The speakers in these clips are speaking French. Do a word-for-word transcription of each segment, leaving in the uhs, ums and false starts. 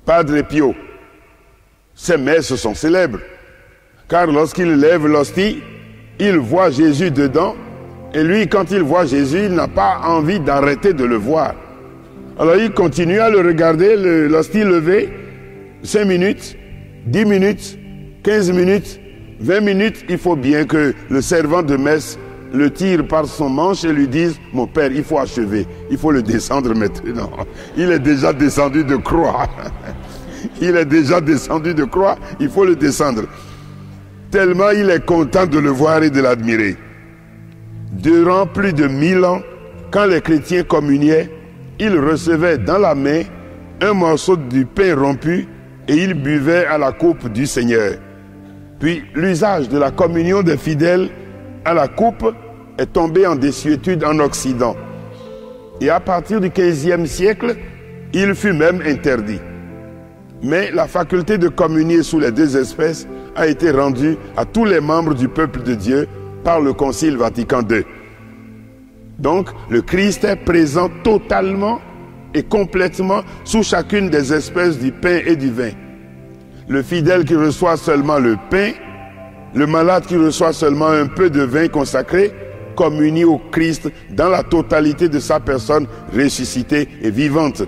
Padre Pio. Ces messes sont célèbres, car lorsqu'il lève l'hostie, il voit Jésus dedans, et lui, quand il voit Jésus, il n'a pas envie d'arrêter de le voir. Alors il continue à le regarder, l'hostie levée, cinq minutes, dix minutes, quinze minutes, vingt minutes, il faut bien que le servant de messe le tire par son manche et lui dise « Mon père, il faut achever, il faut le descendre maintenant. » Il est déjà descendu de croix. Il est déjà descendu de croix, il faut le descendre. Tellement il est content de le voir et de l'admirer. Durant plus de mille ans, quand les chrétiens communiaient, ils recevaient dans la main un morceau du pain rompu et ils buvaient à la coupe du Seigneur. Puis l'usage de la communion des fidèles à la coupe est tombé en désuétude en Occident. Et à partir du quinzième siècle, il fut même interdit. Mais la faculté de communier sous les deux espèces a été rendue à tous les membres du peuple de Dieu par le Concile Vatican deux. Donc, le Christ est présent totalement et complètement sous chacune des espèces du pain et du vin. Le fidèle qui reçoit seulement le pain, le malade qui reçoit seulement un peu de vin consacré, communie au Christ dans la totalité de sa personne ressuscitée et vivante.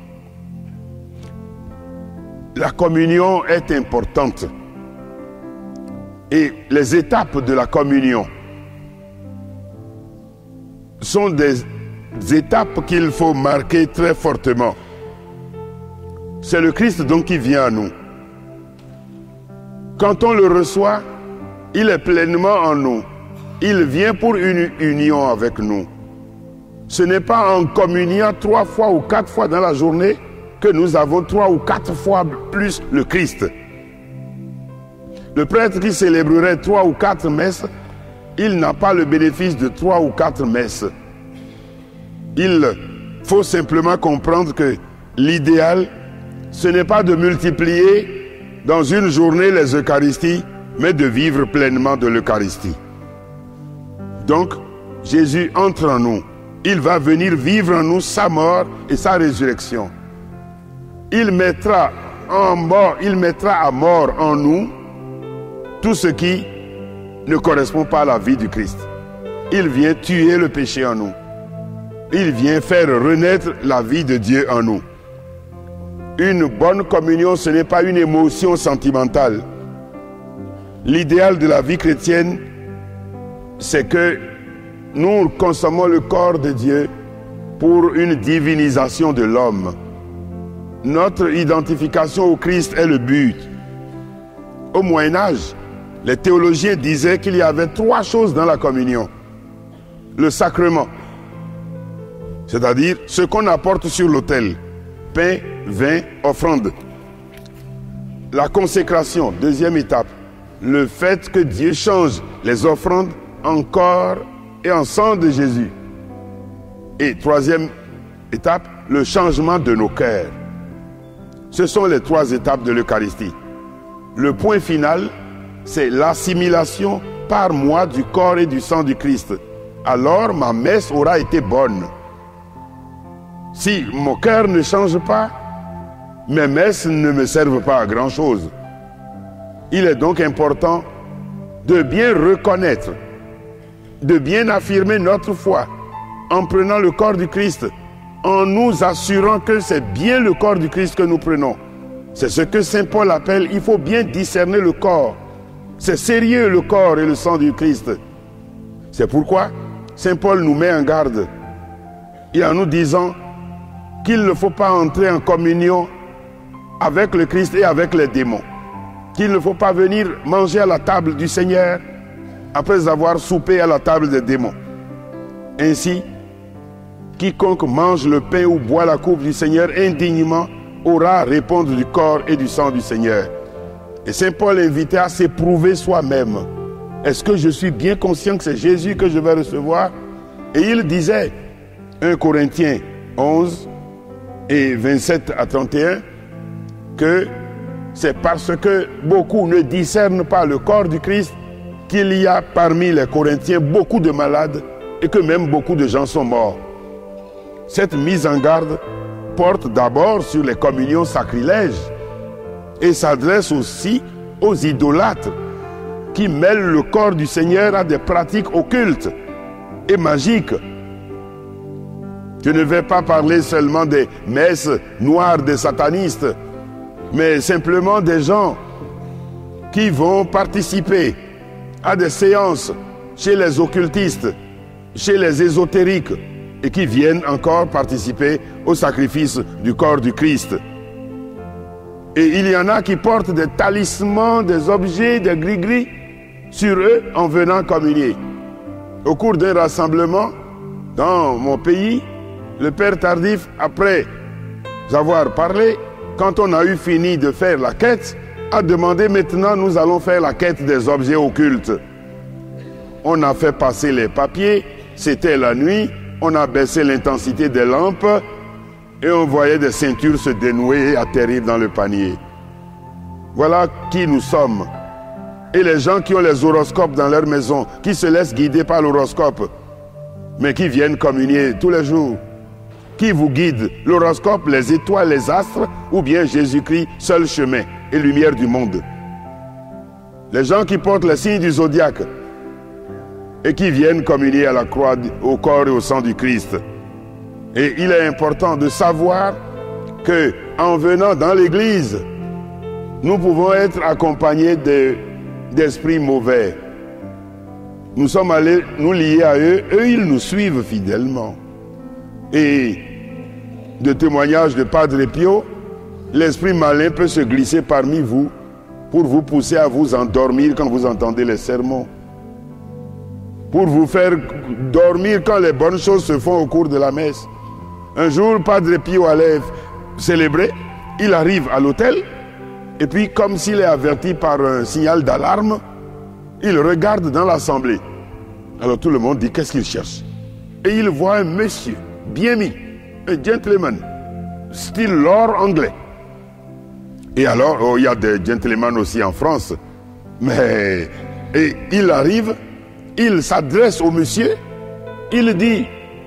La communion est importante. Et les étapes de la communion sont des étapes qu'il faut marquer très fortement. C'est le Christ donc qui vient à nous. Quand on le reçoit, il est pleinement en nous. Il vient pour une union avec nous. Ce n'est pas en communiant trois fois ou quatre fois dans la journée que nous avons trois ou quatre fois plus le Christ. Le prêtre qui célébrerait trois ou quatre messes, il n'a pas le bénéfice de trois ou quatre messes. Il faut simplement comprendre que l'idéal, ce n'est pas de multiplier dans une journée les Eucharisties, mais de vivre pleinement de l'Eucharistie. Donc, Jésus entre en nous. Il va venir vivre en nous sa mort et sa résurrection. Il mettra en mort, il mettra à mort en nous tout ce qui ne correspond pas à la vie du Christ. Il vient tuer le péché en nous. Il vient faire renaître la vie de Dieu en nous. Une bonne communion, ce n'est pas une émotion sentimentale. L'idéal de la vie chrétienne, c'est que nous consommons le corps de Dieu pour une divinisation de l'homme. Notre identification au Christ est le but. Au Moyen-Âge, les théologiens disaient qu'il y avait trois choses dans la communion. Le sacrement, c'est-à-dire ce qu'on apporte sur l'autel, pain, vin, offrande. La consécration, deuxième étape, le fait que Dieu change les offrandes en corps et en sang de Jésus. Et troisième étape, le changement de nos cœurs. Ce sont les trois étapes de l'Eucharistie. Le point final, c'est l'assimilation par moi du corps et du sang du Christ. Alors ma messe aura été bonne. Si mon cœur ne change pas, mes messes ne me servent pas à grand chose. Il est donc important de bien reconnaître, de bien affirmer notre foi en prenant le corps du Christ, en nous assurant que c'est bien le corps du Christ que nous prenons. C'est ce que saint Paul appelle, il faut bien discerner le corps. C'est sérieux le corps et le sang du Christ. C'est pourquoi saint Paul nous met en garde, et en nous disant qu'il ne faut pas entrer en communion avec le Christ et avec les démons. Qu'il ne faut pas venir manger à la table du Seigneur après avoir soupé à la table des démons. Ainsi, quiconque mange le pain ou boit la coupe du Seigneur indignement aura à répondre du corps et du sang du Seigneur. Et saint Paul invitait à s'éprouver soi-même. Est-ce que je suis bien conscient que c'est Jésus que je vais recevoir? Et il disait, un Corinthiens onze et vingt-sept à trente et un, que c'est parce que beaucoup ne discernent pas le corps du Christ qu'il y a parmi les Corinthiens beaucoup de malades et que même beaucoup de gens sont morts. Cette mise en garde porte d'abord sur les communions sacrilèges et s'adresse aussi aux idolâtres qui mêlent le corps du Seigneur à des pratiques occultes et magiques. Je ne vais pas parler seulement des messes noires des satanistes, mais simplement des gens qui vont participer à des séances chez les occultistes, chez les ésotériques, et qui viennent encore participer au sacrifice du corps du Christ. Et il y en a qui portent des talismans, des objets, des gris-gris sur eux en venant communier. Au cours d'un rassemblement dans mon pays, le Père Tardif, après avoir parlé, quand on a eu fini de faire la quête, a demandé maintenant nous allons faire la quête des objets occultes. On a fait passer les papiers, c'était la nuit, on a baissé l'intensité des lampes et on voyait des ceintures se dénouer et atterrir dans le panier. Voilà qui nous sommes. Et les gens qui ont les horoscopes dans leur maison, qui se laissent guider par l'horoscope, mais qui viennent communier tous les jours. Qui vous guide? L'horoscope, les étoiles, les astres, ou bien Jésus-Christ, seul chemin et lumière du monde? Les gens qui portent les signes du zodiaque et qui viennent communier à la croix, au corps et au sang du Christ. Et il est important de savoir que en venant dans l'église, nous pouvons être accompagnés de, d'esprits mauvais. Nous sommes allés nous lier à eux, eux ils nous suivent fidèlement. Et de témoignages de Padre Pio, l'esprit malin peut se glisser parmi vous pour vous pousser à vous endormir quand vous entendez les sermons. Pour vous faire dormir quand les bonnes choses se font au cours de la messe. Un jour, Padre Pio allait célébrer, il arrive à l'autel, et puis comme s'il est averti par un signal d'alarme, il regarde dans l'assemblée. Alors tout le monde dit, qu'est-ce qu'il cherche? Et il voit un monsieur, bien mis, un gentleman, style lord anglais. Et alors, oh, il y a des gentlemen aussi en France, mais et il arrive, il s'adresse au monsieur, il dit,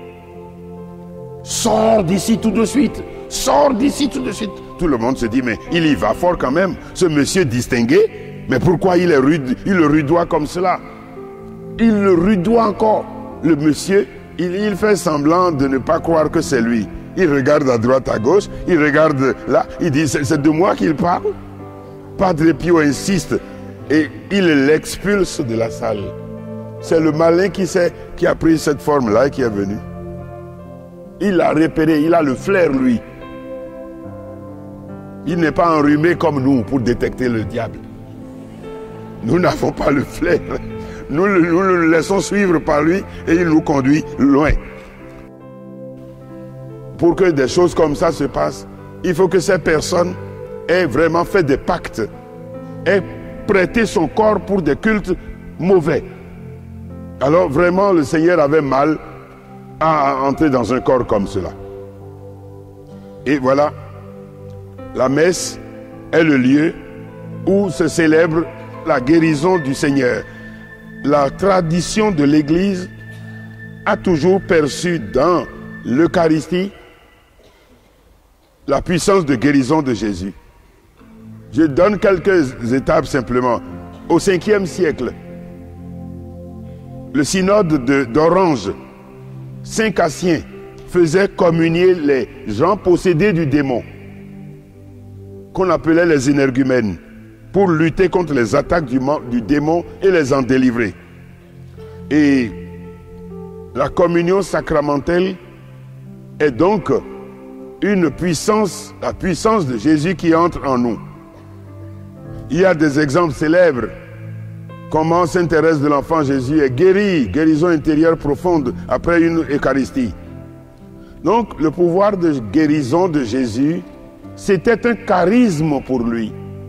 sors d'ici tout de suite, sors d'ici tout de suite. Tout le monde se dit, mais il y va fort quand même, ce monsieur distingué, mais pourquoi il, est rude, il le rudoie comme cela? Il le rudoie encore. Le monsieur, il, il fait semblant de ne pas croire que c'est lui. Il regarde à droite, à gauche, il regarde là, il dit, c'est de moi qu'il parle? Padre Pio insiste et il l'expulse de la salle. C'est le malin qui, sait, qui a pris cette forme-là et qui est venu. Il l'a repéré, il a le flair, lui. Il n'est pas enrhumé comme nous pour détecter le diable. Nous n'avons pas le flair. Nous, nous le laissons suivre par lui et il nous conduit loin. Pour que des choses comme ça se passent, il faut que ces personnes aient vraiment fait des pactes, aient prêté son corps pour des cultes mauvais. Alors vraiment, le Seigneur avait mal à entrer dans un corps comme cela. Et voilà, la messe est le lieu où se célèbre la guérison du Seigneur. La tradition de l'Église a toujours perçu dans l'Eucharistie la puissance de guérison de Jésus. Je donne quelques étapes simplement. Au cinquième siècle, le synode de, d'Orange, Saint Cassien, faisait communier les gens possédés du démon, qu'on appelait les énergumènes, pour lutter contre les attaques du, du démon et les en délivrer. Et la communion sacramentelle est donc une puissance, la puissance de Jésus qui entre en nous. Il y a des exemples célèbres. Comment Sainte Thérèse de l'Enfant Jésus est guérie, guérison intérieure profonde après une Eucharistie. Donc le pouvoir de guérison de Jésus, c'était un charisme pour lui.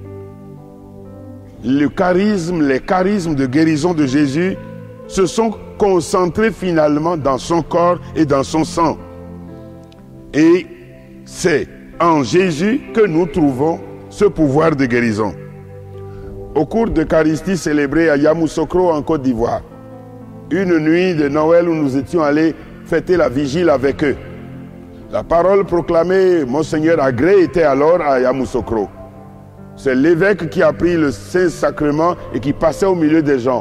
Le charisme, les charismes de guérison de Jésus se sont concentrés finalement dans son corps et dans son sang. Et c'est en Jésus que nous trouvons ce pouvoir de guérison. Au cours de l'Eucharistie célébrée à Yamoussoukro en Côte d'Ivoire, une nuit de Noël où nous étions allés fêter la vigile avec eux, La parole proclamée, Monseigneur Agré, était alors à Yamoussoukro. C'est l'évêque qui a pris le Saint-Sacrement et qui passait au milieu des gens.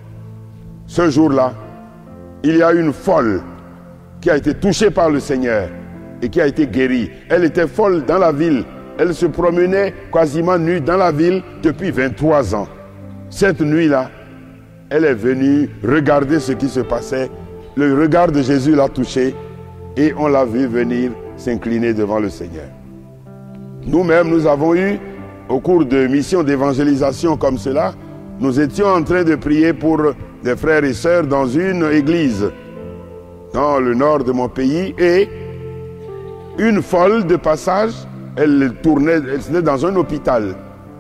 Ce jour-là, il y a une folle qui a été touchée par le Seigneur et qui a été guérie. Elle était folle dans la ville. Elle se promenait quasiment nue dans la ville depuis vingt-trois ans. Cette nuit-là, elle est venue regarder ce qui se passait. Le regard de Jésus l'a touchée et on l'a vu venir s'incliner devant le Seigneur. Nous-mêmes, nous avons eu, au cours de missions d'évangélisation comme cela, nous étions en train de prier pour des frères et sœurs dans une église dans le nord de mon pays et une folle de passage, elle tournait, elle était dans un hôpital,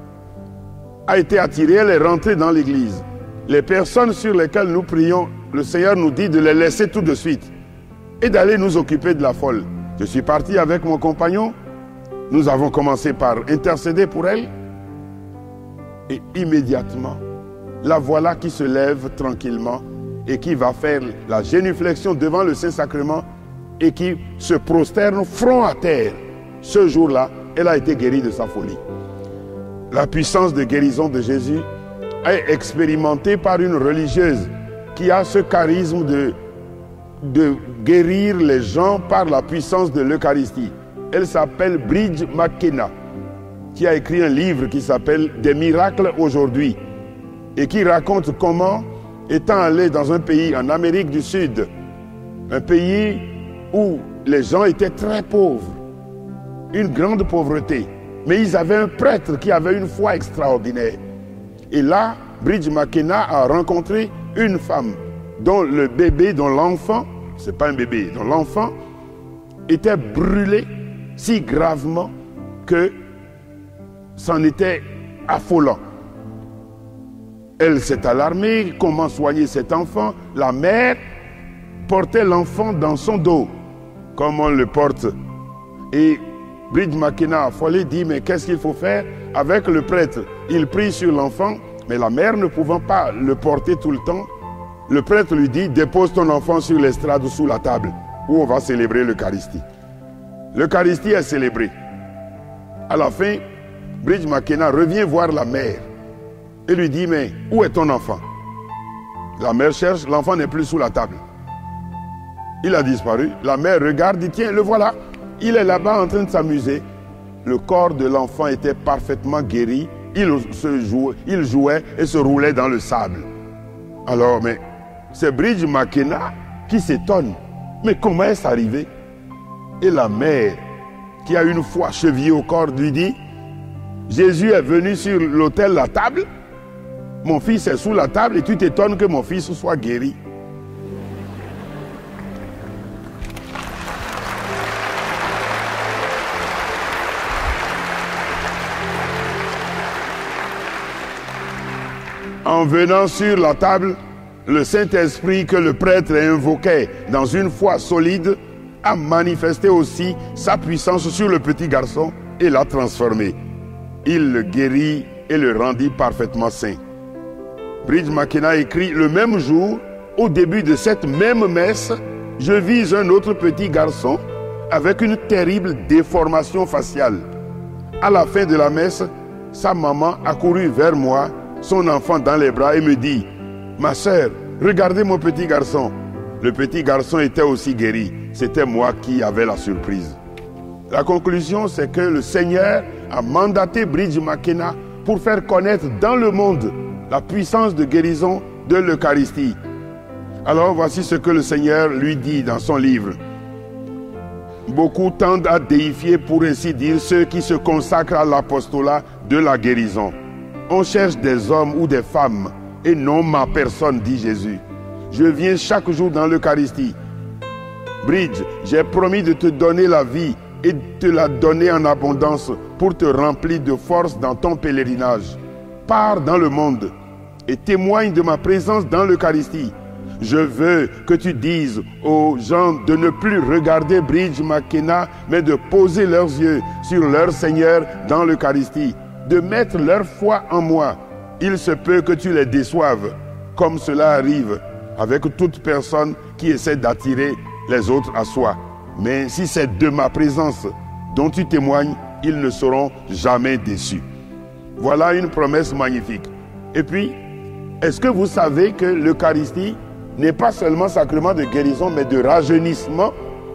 a été attirée, elle est rentrée dans l'église. Les personnes sur lesquelles nous prions, le Seigneur nous dit de les laisser tout de suite et d'aller nous occuper de la folle. Je suis parti avec mon compagnon, nous avons commencé par intercéder pour elle et immédiatement, la voilà qui se lève tranquillement et qui va faire la génuflexion devant le Saint-Sacrement et qui se prosterne front à terre. Ce jour-là, elle a été guérie de sa folie. La puissance de guérison de Jésus est expérimentée par une religieuse qui a ce charisme de, de guérir les gens par la puissance de l'Eucharistie. Elle s'appelle Bridge McKenna, qui a écrit un livre qui s'appelle « Des miracles aujourd'hui » et qui raconte comment, étant allé dans un pays en Amérique du Sud, un pays où les gens étaient très pauvres, une grande pauvreté, mais ils avaient un prêtre qui avait une foi extraordinaire. Et là, Bridge McKenna a rencontré une femme dont le bébé, dont l'enfant, c'est pas un bébé, dont l'enfant était brûlé si gravement que c'en était affolant. Elle s'est alarmée, comment soigner cet enfant? La mère portait l'enfant dans son dos, comme on le porte. Et Bridge McKenna, affolée, dit, mais qu'est-ce qu'il faut faire avec le prêtre? Il prie sur l'enfant, mais la mère ne pouvant pas le porter tout le temps, le prêtre lui dit, dépose ton enfant sur l'estrade sous la table, où on va célébrer l'Eucharistie. L'Eucharistie est célébrée. À la fin, Bridge McKenna revient voir la mère et lui dit, mais où est ton enfant? La mère cherche, l'enfant n'est plus sous la table. Il a disparu. La mère regarde, dit, tiens, le voilà. Il est là-bas en train de s'amuser. Le corps de l'enfant était parfaitement guéri. Il, se jouait, il jouait et se roulait dans le sable. Alors, mais c'est Bridge McKenna qui s'étonne. Mais comment est-ce arrivé? Et la mère, qui a une foi chevillée au corps, lui dit, Jésus est venu sur l'autel, la table. Mon fils est sous la table et tu t'étonnes que mon fils soit guéri. En venant sur la table, le Saint-Esprit que le prêtre invoquait dans une foi solide a manifesté aussi sa puissance sur le petit garçon et l'a transformé. Il le guérit et le rendit parfaitement sain. Bridge McKenna écrit, le même jour, au début de cette même messe, je vis un autre petit garçon avec une terrible déformation faciale. À la fin de la messe, sa maman a couru vers moi, son enfant dans les bras et me dit, ma sœur, regardez mon petit garçon. Le petit garçon était aussi guéri. C'était moi qui avais la surprise. La conclusion, c'est que le Seigneur a mandaté Bridge McKenna pour faire connaître dans le monde la puissance de guérison de l'Eucharistie. Alors voici ce que le Seigneur lui dit dans son livre. Beaucoup tendent à déifier, pour ainsi dire, ceux qui se consacrent à l'apostolat de la guérison. On cherche des hommes ou des femmes et non ma personne, dit Jésus. Je viens chaque jour dans l'Eucharistie. Bridge, j'ai promis de te donner la vie et de te la donner en abondance pour te remplir de force dans ton pèlerinage. Pars dans le monde et témoigne de ma présence dans l'Eucharistie. Je veux que tu dises aux gens de ne plus regarder Bridge McKenna, mais de poser leurs yeux sur leur Seigneur dans l'Eucharistie, de mettre leur foi en moi. Il se peut que tu les déçoives, comme cela arrive avec toute personne qui essaie d'attirer les autres à soi. Mais si c'est de ma présence dont tu témoignes, ils ne seront jamais déçus. Voilà une promesse magnifique. Et puis, est-ce que vous savez que l'Eucharistie n'est pas seulement sacrement de guérison, mais de rajeunissement?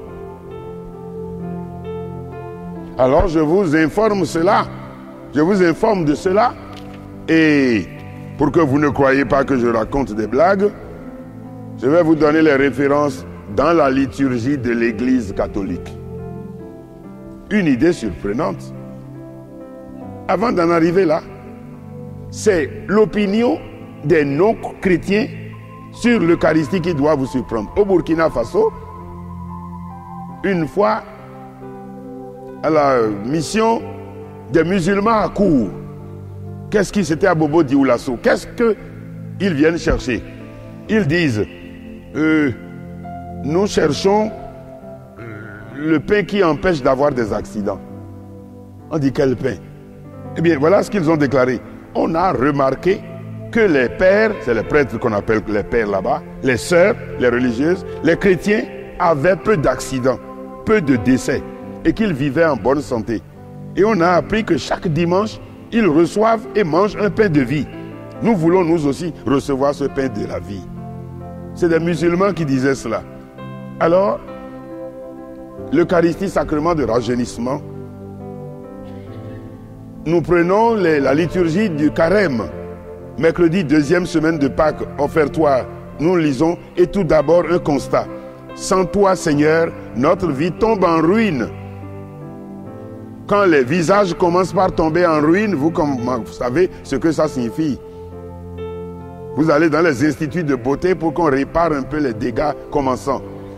Alors je vous informe cela. Je vous informe de cela. Et pour que vous ne croyez pas que je raconte des blagues, je vais vous donner les références dans la liturgie de l'Église catholique. Une idée surprenante. Avant d'en arriver là, c'est l'opinion des non-chrétiens sur l'Eucharistie qui doit vous surprendre. Au Burkina Faso, une fois, à la mission des musulmans à Kour, qu'est-ce qui c'était à Bobo Dioulasso? Qu'est-ce qu'ils viennent chercher? Ils disent, euh, nous cherchons le pain qui empêche d'avoir des accidents. On dit quel pain? Eh bien, voilà ce qu'ils ont déclaré. On a remarqué que les pères, c'est les prêtres qu'on appelle les pères là-bas, les sœurs, les religieuses, les chrétiens avaient peu d'accidents, peu de décès et qu'ils vivaient en bonne santé. Et on a appris que chaque dimanche, ils reçoivent et mangent un pain de vie. Nous voulons nous aussi recevoir ce pain de la vie. C'est des musulmans qui disaient cela. Alors, l'Eucharistie, sacrement de rajeunissement, nous prenons les, la liturgie du carême. Mercredi, deuxième semaine de Pâques, offertoire, nous lisons, et tout d'abord un constat. Sans toi, Seigneur, notre vie tombe en ruine. Quand les visages commencent par tomber en ruine, vous, comme vous savez ce que ça signifie. Vous allez dans les instituts de beauté pour qu'on répare un peu les dégâts commençants.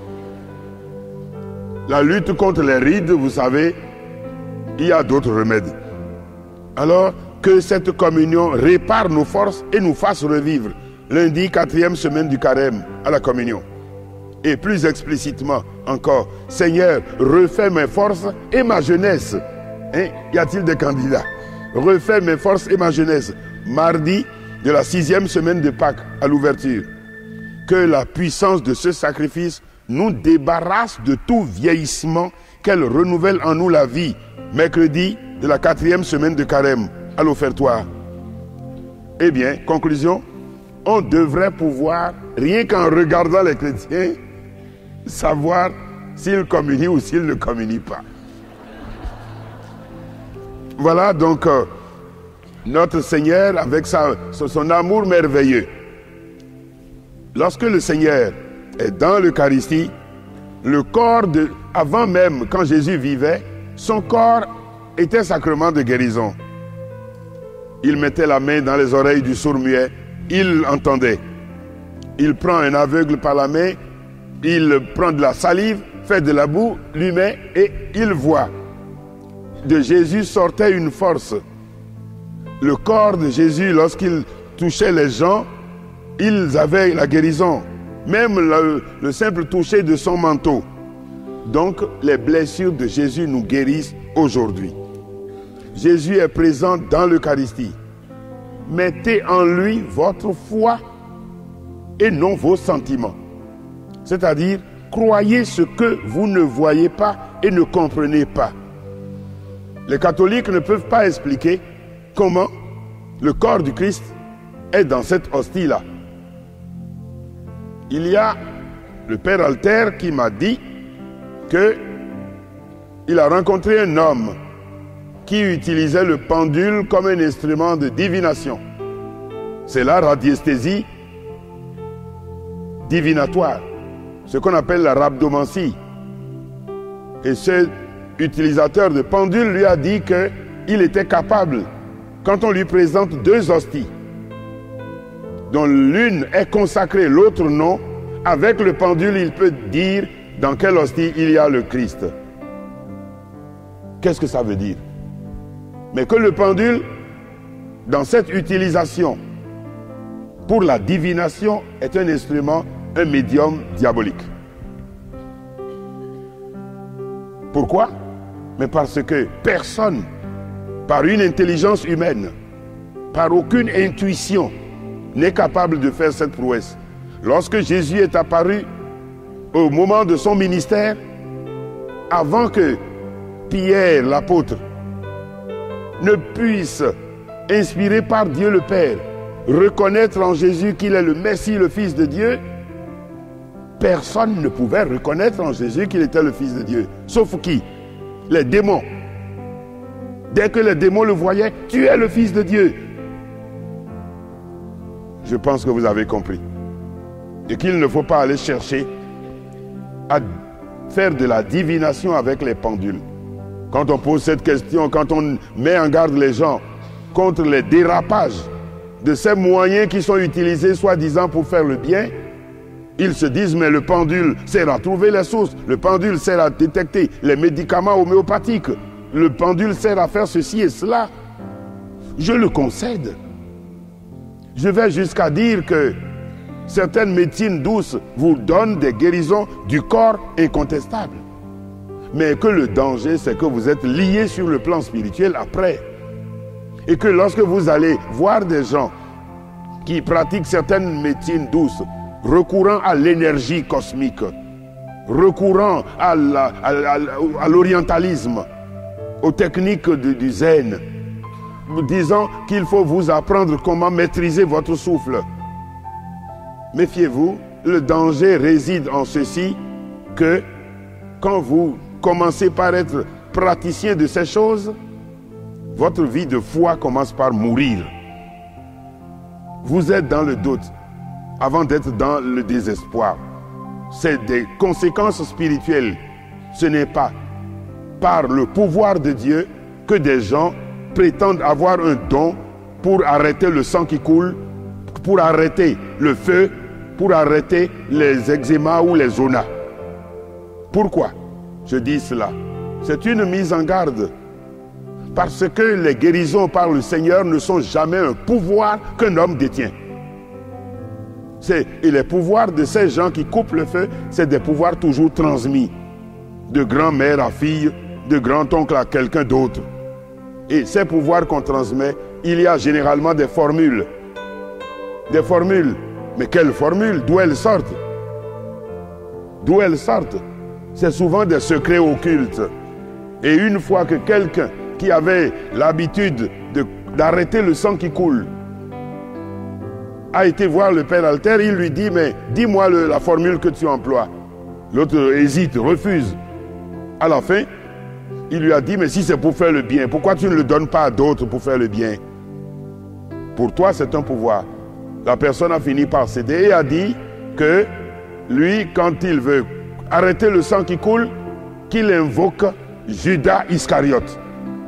La lutte contre les rides, vous savez, il y a d'autres remèdes. Alors, que cette communion répare nos forces et nous fasse revivre. Lundi, quatrième semaine du carême, à la communion. Et plus explicitement encore, Seigneur, refais mes forces et ma jeunesse. Hein? Y a-t-il des candidats? Refais mes forces et ma jeunesse. Mardi de la sixième semaine de Pâques, à l'ouverture. Que la puissance de ce sacrifice nous débarrasse de tout vieillissement, qu'elle renouvelle en nous la vie. Mercredi de la quatrième semaine de carême, à l'offertoire. Eh bien, conclusion, on devrait pouvoir, rien qu'en regardant les chrétiens, savoir s'ils communient ou s'ils ne communient pas. Voilà donc euh, notre Seigneur avec sa, son amour merveilleux. Lorsque le Seigneur est dans l'Eucharistie, le corps de, avant même, quand Jésus vivait, son corps était sacrement de guérison. Il mettait la main dans les oreilles du sourd-muet, il entendait. Il prend un aveugle par la main, il prend de la salive, fait de la boue, lui met et il voit. De Jésus sortait une force. Le corps de Jésus, lorsqu'il touchait les gens, ils avaient la guérison. Même le, le simple toucher de son manteau. Donc, les blessures de Jésus nous guérissent aujourd'hui. Jésus est présent dans l'Eucharistie. Mettez en lui votre foi et non vos sentiments. C'est-à-dire, croyez ce que vous ne voyez pas et ne comprenez pas. Les catholiques ne peuvent pas expliquer comment le corps du Christ est dans cette hostie-là. Il y a le Père Alter qui m'a dit qu'il a rencontré un homme qui utilisait le pendule comme un instrument de divination. C'est la radiesthésie divinatoire, ce qu'on appelle la rhabdomancie. Et ce utilisateur de pendule lui a dit qu'il était capable, quand on lui présente deux hosties, dont l'une est consacrée, l'autre non, avec le pendule, il peut dire dans quelle hostie il y a le Christ. Qu'est-ce que ça veut dire? Mais que le pendule, dans cette utilisation pour la divination, est un instrument, un médium diabolique. Pourquoi? Mais parce que personne, par une intelligence humaine, par aucune intuition, n'est capable de faire cette prouesse. Lorsque Jésus est apparu au moment de son ministère, avant que Pierre, l'apôtre, ne puisse, inspiré par Dieu le Père, reconnaître en Jésus qu'il est le Messie, le Fils de Dieu, personne ne pouvait reconnaître en Jésus qu'il était le Fils de Dieu. Sauf qui? Les démons. Dès que les démons le voyaient, tu es le Fils de Dieu. Je pense que vous avez compris. Et qu'il ne faut pas aller chercher à faire de la divination avec les pendules. Quand on pose cette question, quand on met en garde les gens contre les dérapages de ces moyens qui sont utilisés soi-disant pour faire le bien, ils se disent, mais le pendule sert à trouver les sources, le pendule sert à détecter les médicaments homéopathiques, le pendule sert à faire ceci et cela. Je le concède. Je vais jusqu'à dire que certaines médecines douces vous donnent des guérisons du corps incontestables. Mais que le danger, c'est que vous êtes liés sur le plan spirituel après. Et que lorsque vous allez voir des gens qui pratiquent certaines médecines douces, recourant à l'énergie cosmique, recourant à l'orientalisme, aux techniques de, du zen, disant qu'il faut vous apprendre comment maîtriser votre souffle. Méfiez-vous, le danger réside en ceci, que quand vous commencez par être praticien de ces choses, votre vie de foi commence par mourir. Vous êtes dans le doute avant d'être dans le désespoir. C'est des conséquences spirituelles. Ce n'est pas par le pouvoir de Dieu que des gens prétendent avoir un don pour arrêter le sang qui coule, pour arrêter le feu, pour arrêter les eczémas ou les zonas. Pourquoi je dis cela? C'est une mise en garde. Parce que les guérisons par le Seigneur ne sont jamais un pouvoir qu'un homme détient. Et les pouvoirs de ces gens qui coupent le feu, c'est des pouvoirs toujours transmis. De grand-mère à fille, de grand-oncle à quelqu'un d'autre. Et ces pouvoirs qu'on transmet, il y a généralement des formules. Des formules. Mais quelles formules? D'où elles sortent? D'où elles sortent? C'est souvent des secrets occultes. Et une fois que quelqu'un qui avait l'habitude d'arrêter le sang qui coule a été voir le Père Alter, il lui dit, mais dis-moi la formule que tu emploies. L'autre hésite, refuse. À la fin, il lui a dit, mais si c'est pour faire le bien, pourquoi tu ne le donnes pas à d'autres pour faire le bien? Pour toi, c'est un pouvoir. La personne a fini par céder et a dit que lui, quand il veut arrêter le sang qui coule, qu'il invoque Judas Iscariote.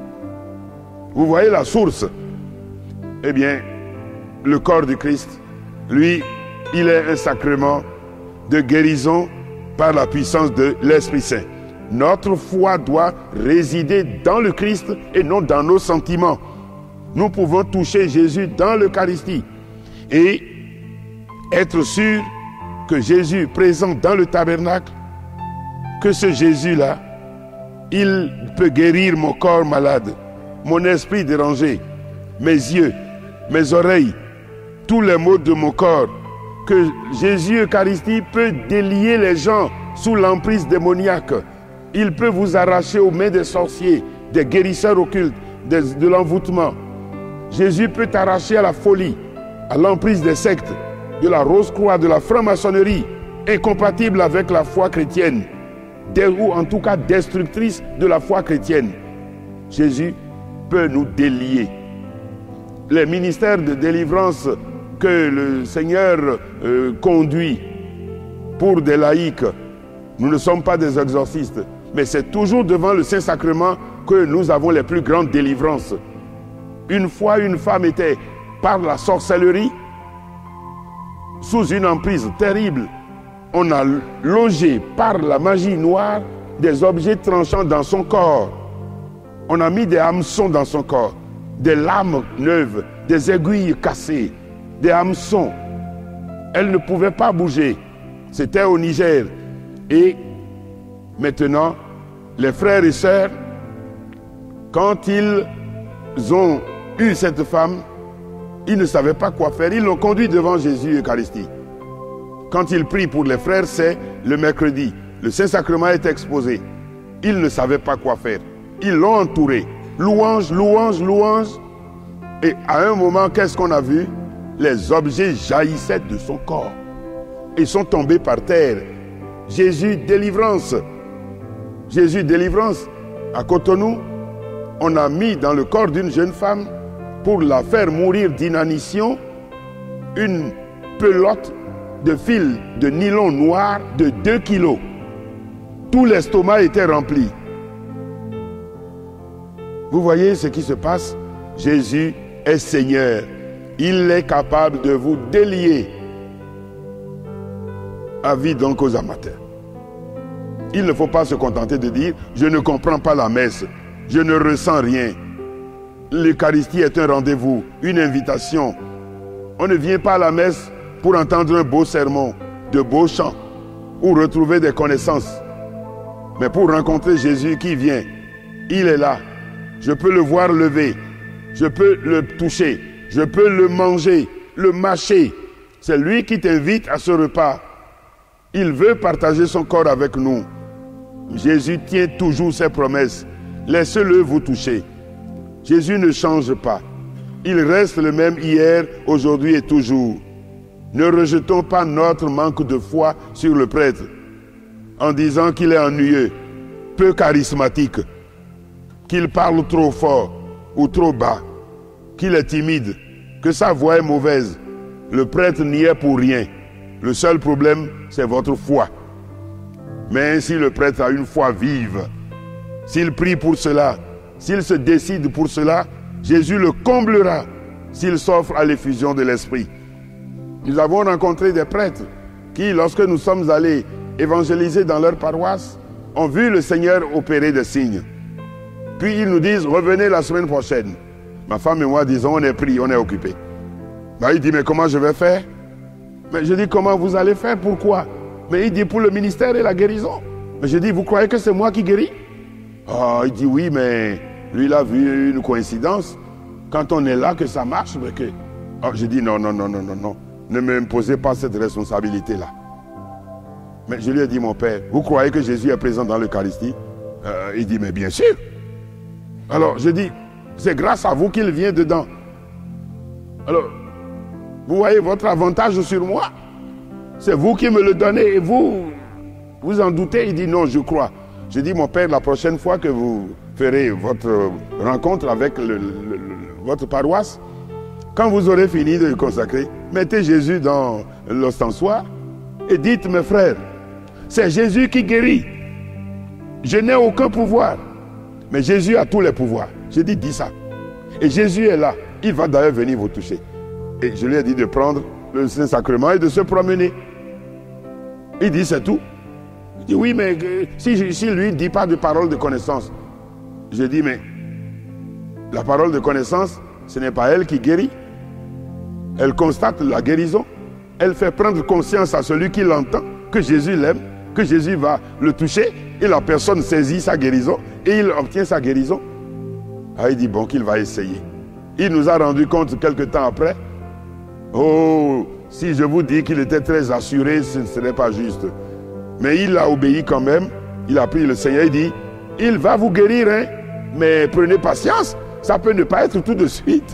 Vous voyez la source? Eh bien, le corps du Christ, lui, il est un sacrement de guérison par la puissance de l'Esprit Saint. Notre foi doit résider dans le Christ et non dans nos sentiments. Nous pouvons toucher Jésus dans l'Eucharistie et être sûr que Jésus présent dans le tabernacle, que ce Jésus-là, il peut guérir mon corps malade, mon esprit dérangé, mes yeux, mes oreilles, tous les maux de mon corps, que Jésus Eucharistie peut délier les gens sous l'emprise démoniaque. Il peut vous arracher aux mains des sorciers, des guérisseurs occultes, des, de l'envoûtement. Jésus peut t'arracher à la folie, à l'emprise des sectes, de la rose-croix, de la franc-maçonnerie, incompatible avec la foi chrétienne, ou en tout cas destructrice de la foi chrétienne. Jésus peut nous délier. Les ministères de délivrance que le Seigneur euh, conduit pour des laïcs, nous ne sommes pas des exorcistes, mais c'est toujours devant le Saint-Sacrement que nous avons les plus grandes délivrances. Une fois, une femme était par la sorcellerie, sous une emprise terrible. On a logé par la magie noire des objets tranchants dans son corps. On a mis des hameçons dans son corps, des lames neuves, des aiguilles cassées, des hameçons. Elle ne pouvait pas bouger. C'était au Niger. Et maintenant, les frères et sœurs, quand ils ont eu cette femme, ils ne savaient pas quoi faire. Ils l'ont conduit devant Jésus Eucharistie. Quand ils prient pour les frères, c'est le mercredi. Le Saint-Sacrement est exposé. Ils ne savaient pas quoi faire. Ils l'ont entouré. Louange, louange, louange. Et à un moment, qu'est-ce qu'on a vu? Les objets jaillissaient de son corps. Ils sont tombés par terre. Jésus, délivrance. Jésus, délivrance. À Cotonou, on a mis dans le corps d'une jeune femme, pour la faire mourir d'inanition, une pelote de fil de nylon noir de deux kilos. Tout l'estomac était rempli. Vous voyez ce qui se passe? Jésus est Seigneur. Il est capable de vous délier. Avis donc aux amateurs. Il ne faut pas se contenter de dire « Je ne comprends pas la messe. Je ne ressens rien. » L'Eucharistie est un rendez-vous, une invitation. On ne vient pas à la messe pour entendre un beau sermon, de beaux chants, ou retrouver des connaissances. Mais pour rencontrer Jésus qui vient, il est là. Je peux le voir lever. Je peux le toucher. Je peux le manger, le mâcher. C'est lui qui t'invite à ce repas. Il veut partager son corps avec nous. Jésus tient toujours ses promesses. Laissez-le vous toucher. Jésus ne change pas. Il reste le même hier, aujourd'hui et toujours. Ne rejetons pas notre manque de foi sur le prêtre en disant qu'il est ennuyeux, peu charismatique, qu'il parle trop fort ou trop bas, qu'il est timide, que sa voix est mauvaise. Le prêtre n'y est pour rien. Le seul problème, c'est votre foi. Mais si le prêtre a une foi vive, s'il prie pour cela, s'il se décide pour cela, Jésus le comblera s'il s'offre à l'effusion de l'Esprit. Nous avons rencontré des prêtres qui, lorsque nous sommes allés évangéliser dans leur paroisse, ont vu le Seigneur opérer des signes. Puis ils nous disent, revenez la semaine prochaine. Ma femme et moi disons, on est pris, on est occupé. Ben, il dit, mais comment je vais faire? Mais je dis, comment vous allez faire? Pourquoi? Mais il dit, pour le ministère et la guérison. Mais je dis, vous croyez que c'est moi qui guéris? Oh, il dit, oui, mais lui, il a vu une coïncidence. Quand on est là, que ça marche. Mais que... oh, je dis, non, non, non, non, non, non. Ne m'imposez pas cette responsabilité-là. Mais je lui ai dit, mon père, vous croyez que Jésus est présent dans l'Eucharistie? euh, Il dit, mais bien sûr. Alors, je dis, c'est grâce à vous qu'il vient dedans. Alors, vous voyez votre avantage sur moi? C'est vous qui me le donnez et vous, vous en doutez? Il dit, non, je crois. Je dis, mon père, la prochaine fois que vous ferez votre rencontre avec le, le, le, votre paroisse, quand vous aurez fini de le consacrer, mettez Jésus dans l'ostensoir et dites, mes frères, c'est Jésus qui guérit. Je n'ai aucun pouvoir, mais Jésus a tous les pouvoirs. J'ai dit, dis ça. Et Jésus est là. Il va d'ailleurs venir vous toucher. Et je lui ai dit de prendre le Saint-Sacrement et de se promener. Il dit, c'est tout. Il dit, oui, mais si, si lui ne dit pas de parole de connaissance, je dis, mais la parole de connaissance, ce n'est pas elle qui guérit. Elle constate la guérison. Elle fait prendre conscience à celui qui l'entend que Jésus l'aime, que Jésus va le toucher, et la personne saisit sa guérison et il obtient sa guérison. Ah, il dit, bon, qu'il va essayer. Il nous a rendu compte quelque temps après. Oh, si je vous dis qu'il était très assuré, ce ne serait pas juste. Mais il a obéi quand même. Il a pris le Seigneur, il dit, il va vous guérir, hein, mais prenez patience, ça peut ne pas être tout de suite.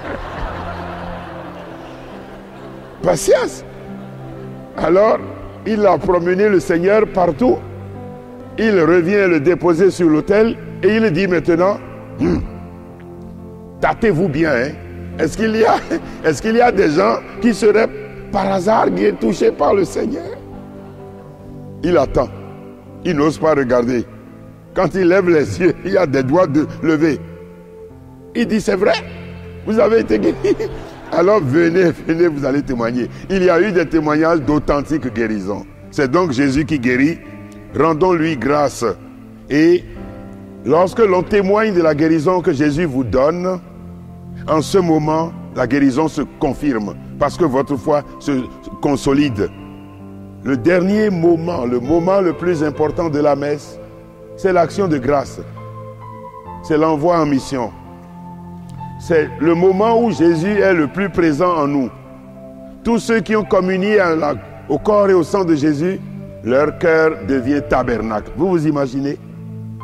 Patience. Alors, il a promené le Seigneur partout. Il revient le déposer sur l'autel et il dit maintenant, hum, tâtez-vous bien, hein. Est-ce qu'il y a, est-ce qu'il y a des gens qui seraient par hasard touchés par le Seigneur? Il attend. Il n'ose pas regarder. Quand il lève les yeux, il y a des doigts de lever. Il dit, c'est vrai, vous avez été guéri. Alors venez, venez, vous allez témoigner. Il y a eu des témoignages d'authentiques guérisons. C'est donc Jésus qui guérit. Rendons-lui grâce. Et lorsque l'on témoigne de la guérison que Jésus vous donne, en ce moment, la guérison se confirme parce que votre foi se consolide. Le dernier moment, le moment le plus important de la messe, c'est l'action de grâce. C'est l'envoi en mission. C'est le moment où Jésus est le plus présent en nous. Tous ceux qui ont communié à la, au corps et au sang de Jésus, leur cœur devient tabernacle. Vous vous imaginez?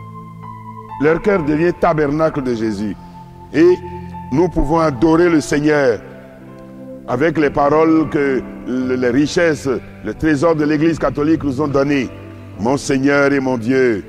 Leur cœur devient tabernacle de Jésus. Et nous pouvons adorer le Seigneur avec les paroles que les richesses, les trésors de l'Église catholique nous ont données. Mon Seigneur et mon Dieu.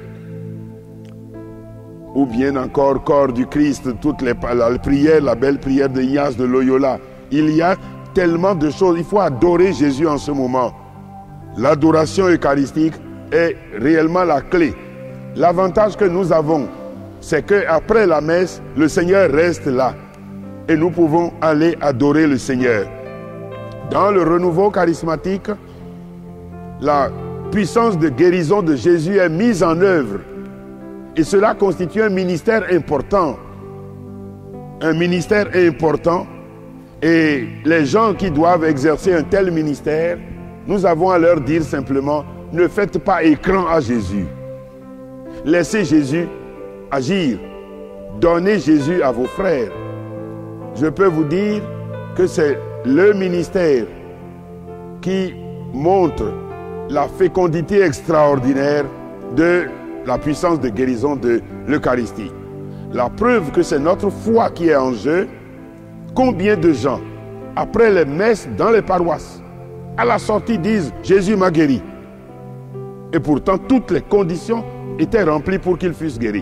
Ou bien encore, corps du Christ, toutes les, la prière, la belle prière de Ignace de Loyola. Il y a tellement de choses. Il faut adorer Jésus en ce moment. L'adoration eucharistique est réellement la clé. L'avantage que nous avons, c'est qu'après la messe, le Seigneur reste là. Et nous pouvons aller adorer le Seigneur. Dans le renouveau charismatique, la puissance de guérison de Jésus est mise en œuvre. Et cela constitue un ministère important. Un ministère important. Et les gens qui doivent exercer un tel ministère, nous avons à leur dire simplement, ne faites pas écran à Jésus. Laissez Jésus agir. Donnez Jésus à vos frères. Je peux vous dire que c'est le ministère qui montre la fécondité extraordinaire de la puissance de guérison de l'Eucharistie. La preuve que c'est notre foi qui est en jeu. Combien de gens, après les messes dans les paroisses, à la sortie disent « Jésus m'a guéri ». Et pourtant, toutes les conditions étaient remplies pour qu'ils fussent guéris.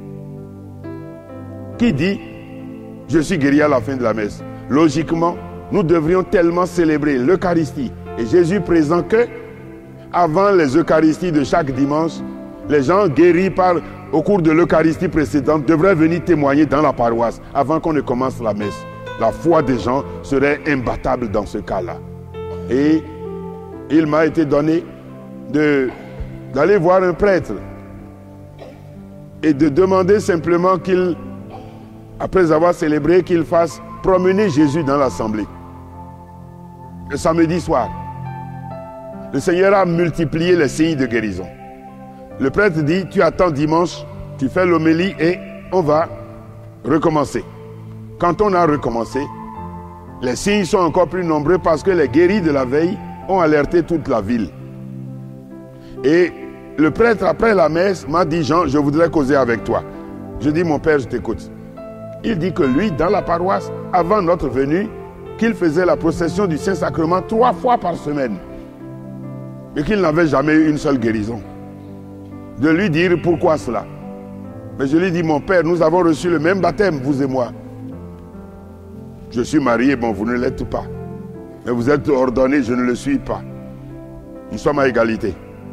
Qui dit « Je suis guéri à la fin de la messe ». Logiquement, nous devrions tellement célébrer l'Eucharistie et Jésus présent que, avant les Eucharisties de chaque dimanche, les gens guéris par, au cours de l'Eucharistie précédente devraient venir témoigner dans la paroisse avant qu'on ne commence la messe. La foi des gens serait imbattable dans ce cas-là. Et il m'a été donné de, d'aller voir un prêtre et de demander simplement qu'il, après avoir célébré, qu'il fasse promener Jésus dans l'assemblée. Le samedi soir, le Seigneur a multiplié les signes de guérison. Le prêtre dit, tu attends dimanche, tu fais l'homélie et on va recommencer. Quand on a recommencé, les signes sont encore plus nombreux parce que les guéris de la veille ont alerté toute la ville. Et le prêtre, après la messe, m'a dit, Jean, je voudrais causer avec toi. Je dis, mon père, je t'écoute. Il dit que lui, dans la paroisse, avant notre venue, qu'il faisait la procession du Saint-Sacrement trois fois par semaine. Et qu'il n'avait jamais eu une seule guérison. De lui dire, pourquoi cela? Mais je lui dis, mon père, nous avons reçu le même baptême, vous et moi. Je suis marié, bon, vous ne l'êtes pas. Mais vous êtes ordonné, je ne le suis pas. Nous sommes à égalité.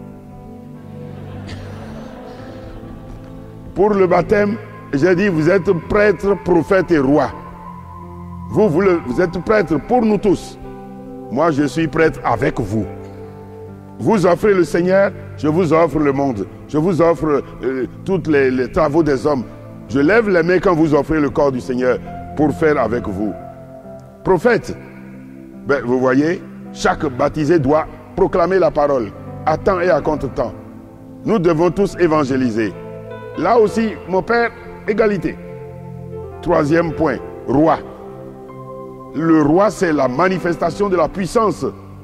Pour le baptême, j'ai dit, vous êtes prêtre, prophète et roi. Vous, vous, le, vous êtes prêtre pour nous tous. Moi, je suis prêtre avec vous. Vous offrez le Seigneur, je vous offre le monde. Je vous offre euh, tous les, les travaux des hommes. Je lève les mains quand vous offrez le corps du Seigneur pour faire avec vous. Prophète, ben, vous voyez, chaque baptisé doit proclamer la parole, à temps et à contre-temps. Nous devons tous évangéliser. Là aussi, mon père, égalité. Troisième point, roi. Le roi, c'est la manifestation de la puissance.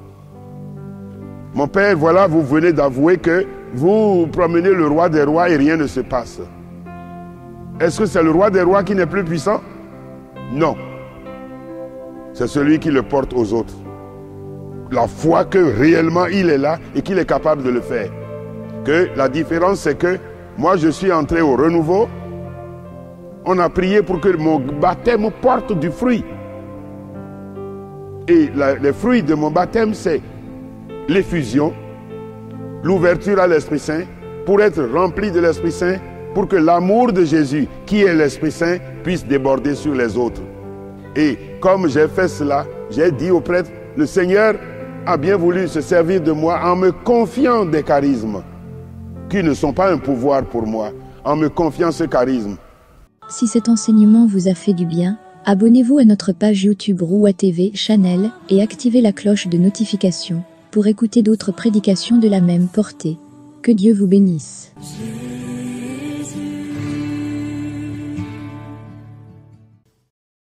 Mon père, voilà, vous venez d'avouer que vous promenez le roi des rois et rien ne se passe. Est-ce que c'est le roi des rois qui n'est plus puissant? Non. C'est celui qui le porte aux autres. La foi que réellement il est là et qu'il est capable de le faire. Que la différence, c'est que moi, je suis entré au renouveau. On a prié pour que mon baptême porte du fruit. Et la, les fruits de mon baptême, c'est l'effusion, l'ouverture à l'Esprit Saint, pour être rempli de l'Esprit Saint, pour que l'amour de Jésus, qui est l'Esprit Saint, puisse déborder sur les autres. Et comme j'ai fait cela, j'ai dit au prêtre, le Seigneur a bien voulu se servir de moi en me confiant des charismes, qui ne sont pas un pouvoir pour moi, en me confiant ce charisme. Si cet enseignement vous a fait du bien, abonnez-vous à notre page YouTube Roua T V Channel et activez la cloche de notification pour écouter d'autres prédications de la même portée. Que Dieu vous bénisse.